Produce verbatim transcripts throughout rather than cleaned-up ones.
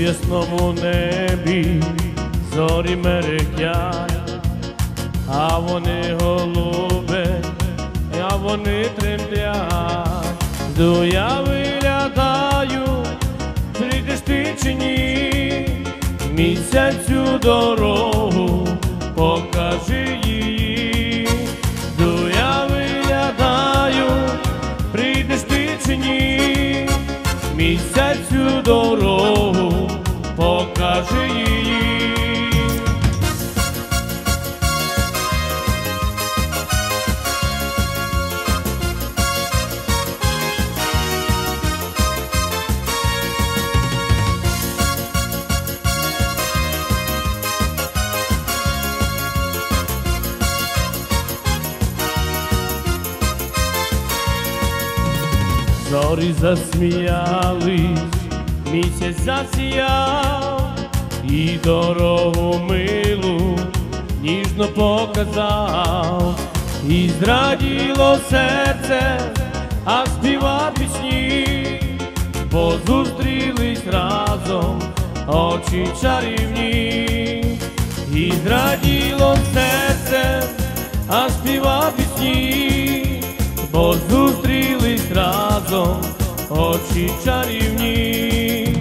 ясному небі зорі мерехтять, а вони голубе, а вони тремтять. Йду я виглядаю, прийдеш ти чи ні, місяцю дорогу покажи її. Йду я виглядаю, прийдеш ти чи ні, місяцю дорогу покажи її. Зорі засміялись, місяць засіяв і дорогу милу ніжно показав. І зраділо серце, а співа пісні, бо зустрілись разом очі чарівні. І зраділо серце, а співа пісні, бо зустрілись разом очі чарівні.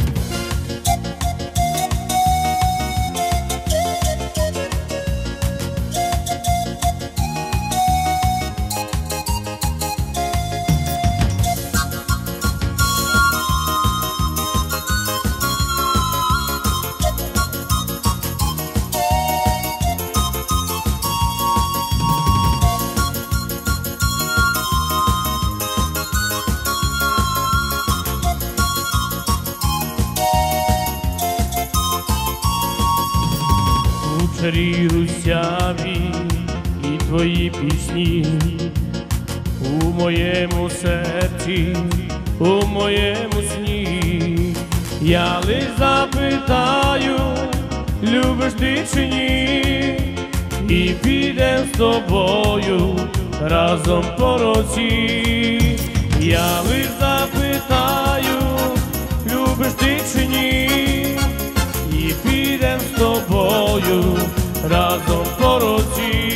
Чарі русяві і твої пісні у моєму серці, у моєму сні. Я лиш запитаю, любиш ти чи ні, і підем з тобою разом по році. Я лиш запитаю, любиш ти чи ні, і підем з тобою разом по році.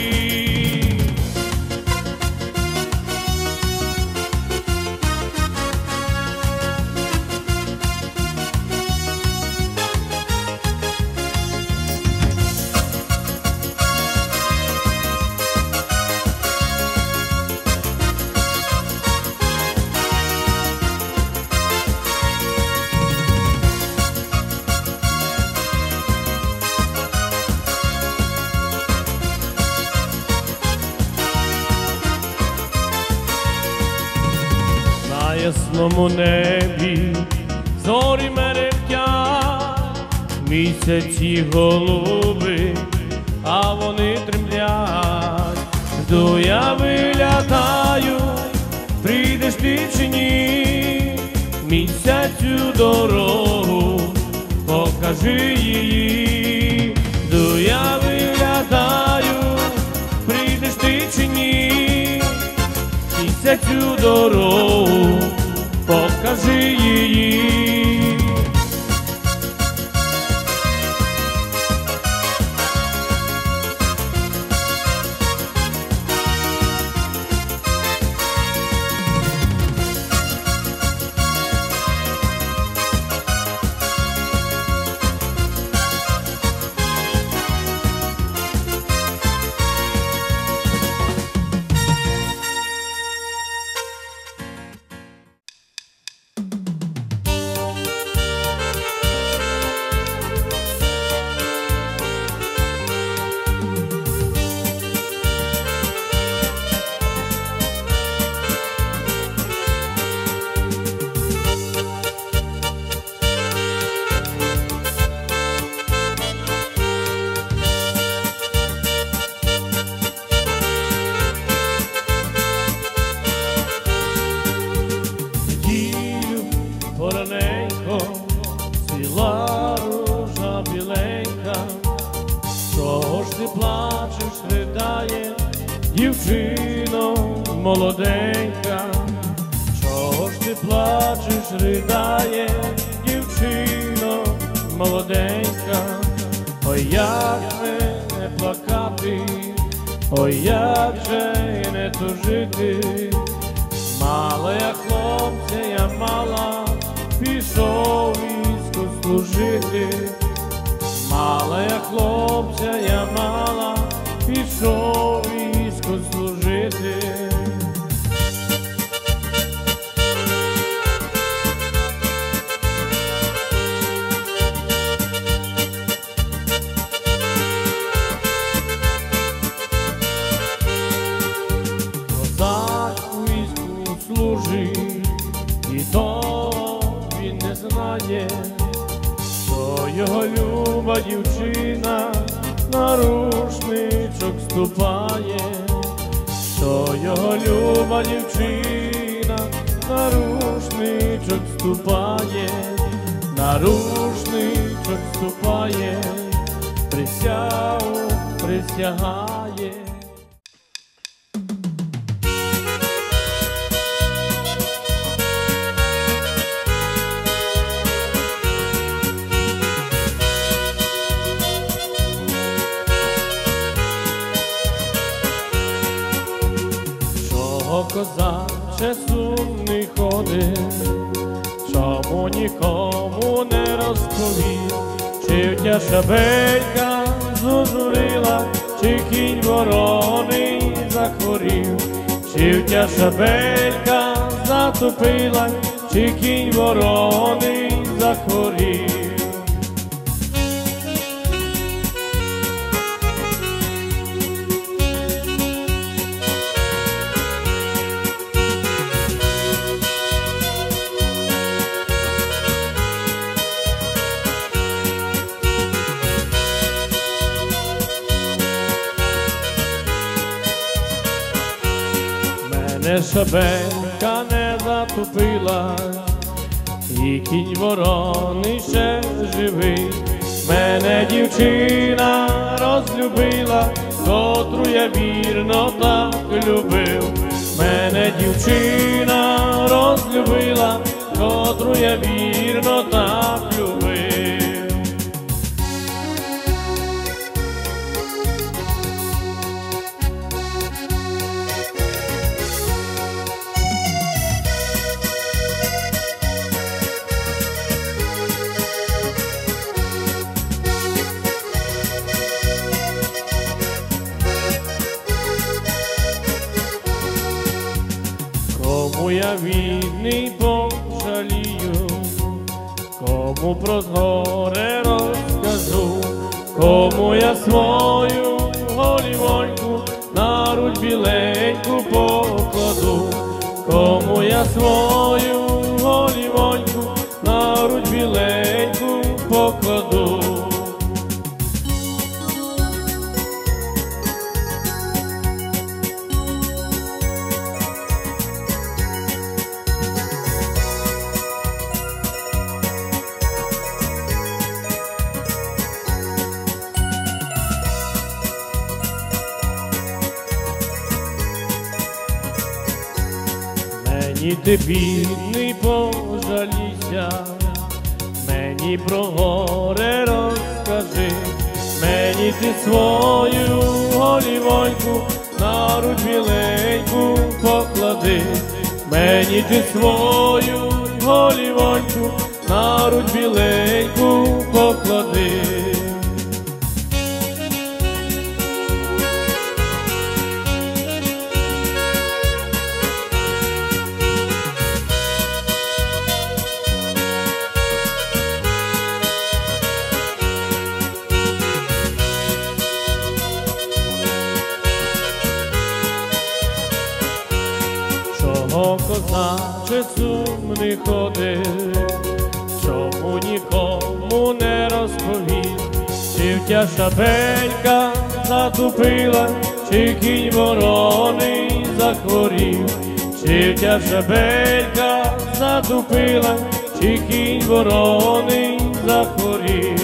На ясному небі зорі мерехтять, місяці голуби, а вони тремтять. Йду я виглядаю, прийдеш ти чи ні, місяцю дорогу покажи її. Йду я виглядаю, прийдеш ти чи ні, місяцю дорогу покажи її. Пораненько, ціла ружа біленька, чого ж ти плачеш, ридає, дівчино молоденька, чого ж ти плачеш, ридає, дівчино молоденька, ой, як же не плакати, ой, як же не тужити. Мала я хлопця, я мала, пішов війську служити. Мала я хлопця, я мала, пішов війську служити. Козак у війську служить, і то він не знає, що його люба дівчина на рушничок ступає, що його люба дівчина на рушничок ступає, на рушничок ступає, присягу присягає. Козаче сумний ходить, чому нікому не розповів, чи в тя шабелька зужурила, чи кінь вороний захворів, чи в тя шабелька затопила, чи кінь вороний захворів. Мене шабелька не затупила, і кінь вороний ще живий. Мене дівчина розлюбила, котру я вірно так любив. Мене дівчина розлюбила, котру я вірно так любив. Кому я вільний пожалію, кому про згоре розкажу, кому я свою голівоньку на грудь біленьку покладу, кому я свою голівоньку на грудь біленьку покладу. Мені ти, бідний, пожалійся, мені про горе розкажи, мені ти свою голівоньку на грудь біленьку поклади, мені ти свою голівоньку на грудь біленьку поклади. Чого, козаче, сумний ходив, чому нікому не розповів, чи в тя шабелька затупила, чи кінь вороний захворів, чи в тя шабелька затупила, чи кінь вороний захворів.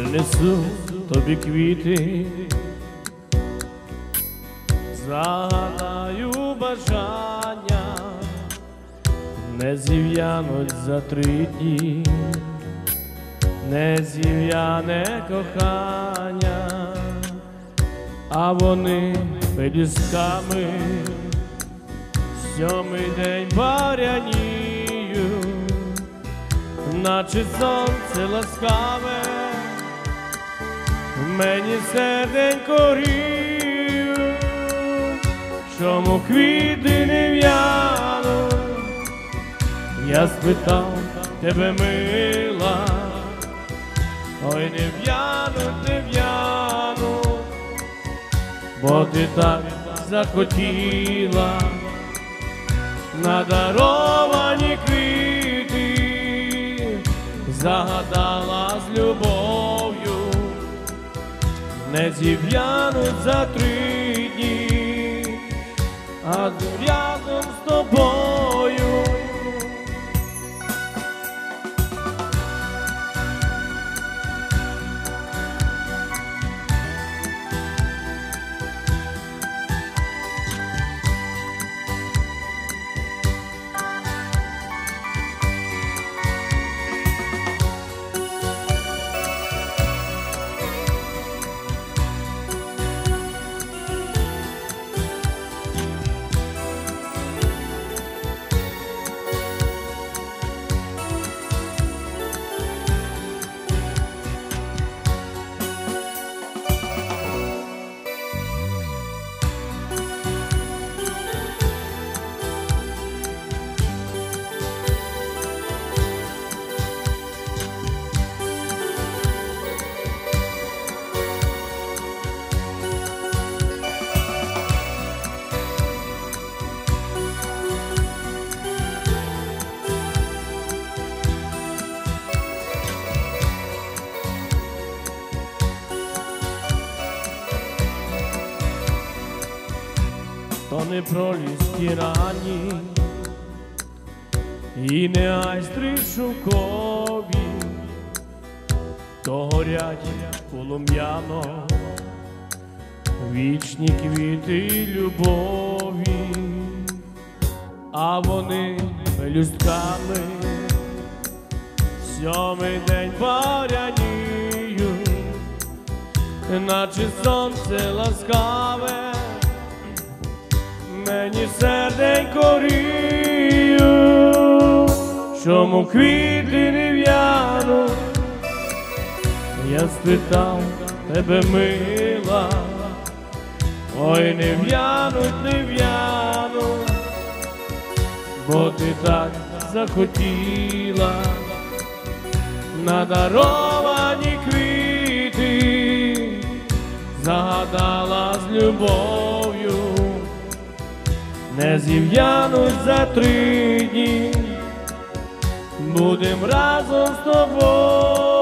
принесу тобі квіти, загадаю бажання, не зів'януть за три дні, не зів'яне кохання, а вони пелюстками сьомий день баряніють, наче сонце ласкаве, мені серденько гріють, чому квіти не в'януть. Я спитав тебе, мила, ой, не в'януть, не в'януть, бо ти так захотіла надаровані квіти, загадала з любов'ю, не зів'януть за три дні, а рядом з тобою. То не проліски рані і не айстри шовкові, то горять полум'яно вічні квіти любові, а вони пелюстками сьомий день баряніють, наче сонце ласкаве, мені серденько гріють, чому квіти не в'януть. Я спитав тебе, мила, ой, не в'януть, не в'януть, бо ти так захотіла надаровані квіти, загадала з любов'ю, не зів'януть за три дні, будем разом з тобою.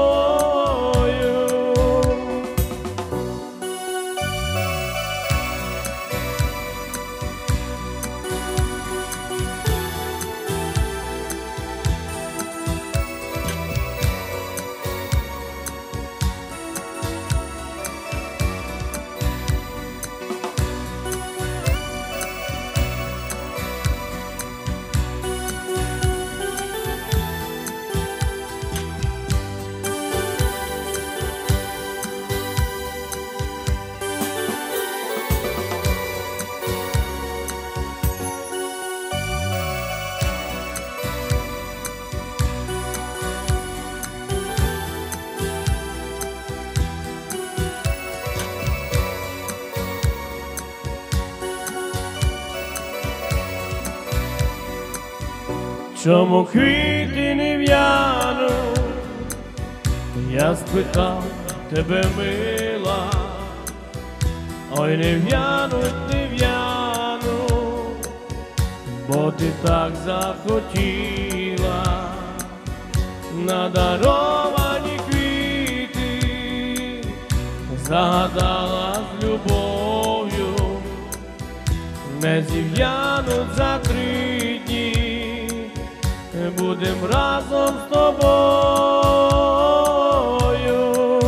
Чому квіти не в'януть? Я спитав тебе, мила, ой, не в'януть, не в'януть, бо ти так захотіла надаровані квіти, загадала з любов'ю, не зів'януть за три дні, будем разом з тобою.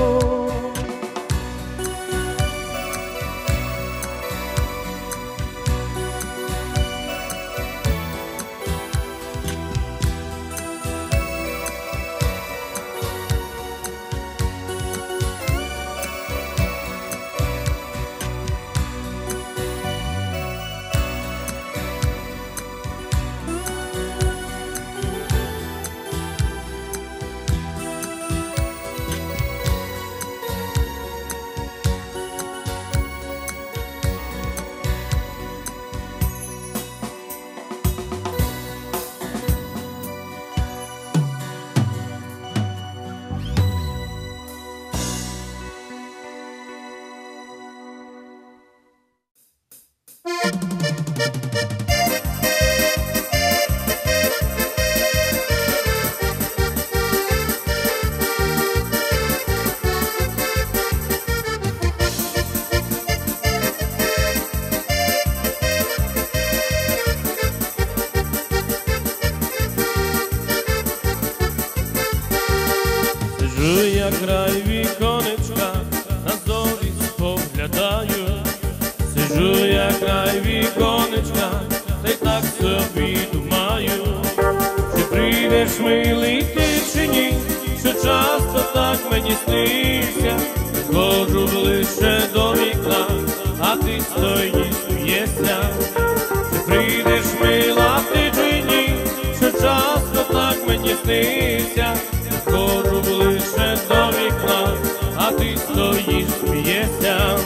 я край віконечка, на зорі споглядаю. Сиджу я край віконечка, та й так собі думаю. Чи прийдеш, милий, ти чи ні, що часто так мені снився. Ходжу ближче до вікна, а ти стоїш, смієшся. Чи прийдеш, мила, ти чи ні, що часто так мені снився. Ходжу ближче до вікна, а ти стоїш, смієшся.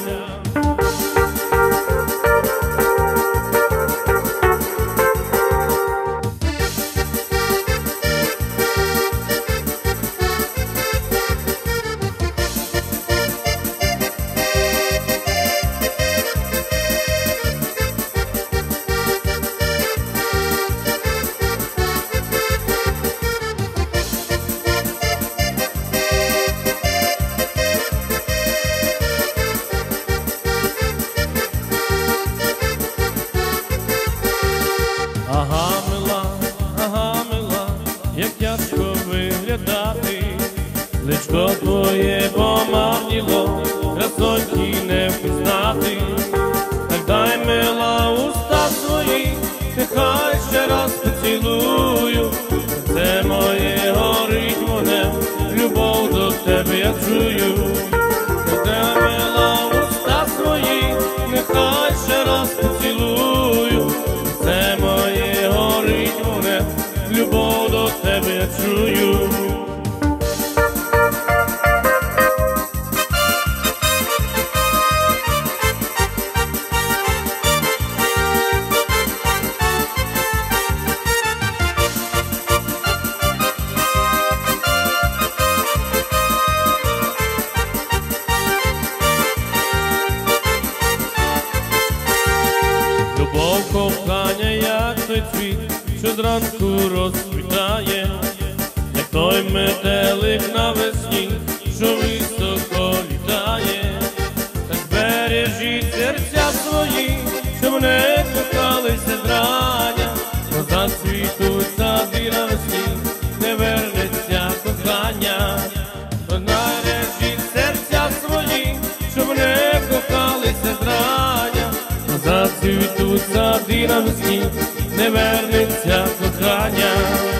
Ага, мила, ага, мила, як тяжко виглядати. Личко твоє помарніло, красоті не впізнати. Так дай, мила, уста свої, нехай ще раз поцілую. Це моє горить вогнем, любов до тебе я чую. Так дай, мила, уста свої, нехай ще раз поцілую. Це моє горить вогнем, любов до тебе я чую. Любов, кохання, як той цвіт, що зранку розквітає, як той метелик навесні, що високо літає. Так бережіть серця свої, щоб не кохалися зрання, бо зацвітуть сади навесні, не вернеться кохання. Бережіть серця свої, щоб не кохалися зрання, зацвітуть сади навесні, не вернеться кохання.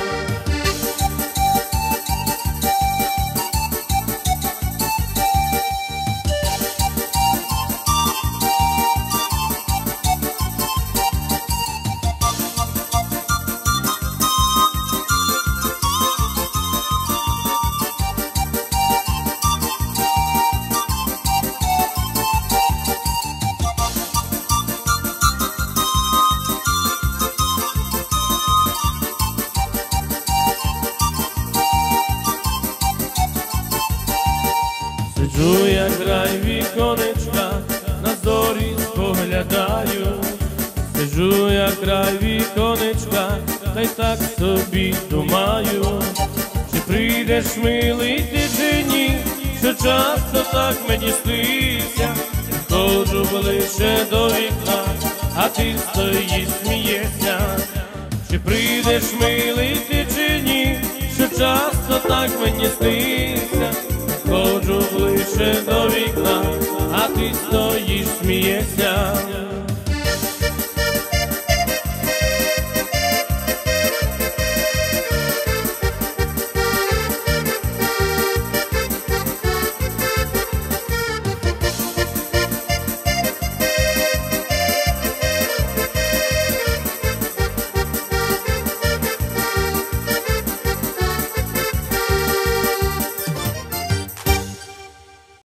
Сиджу я край віконечка, на зорі споглядаю. Сиджу я край віконечка, та й так собі думаю. Чи прийдеш, милий, ти чи ні, що часто так мені снився. Ходжу ближче до вікна, а ти стоїш, смієшся. Чи прийдеш, милий, ти чи ні, що часто так мені снився. Ходжу ближче до вікна, а ти стоїш, смієшся.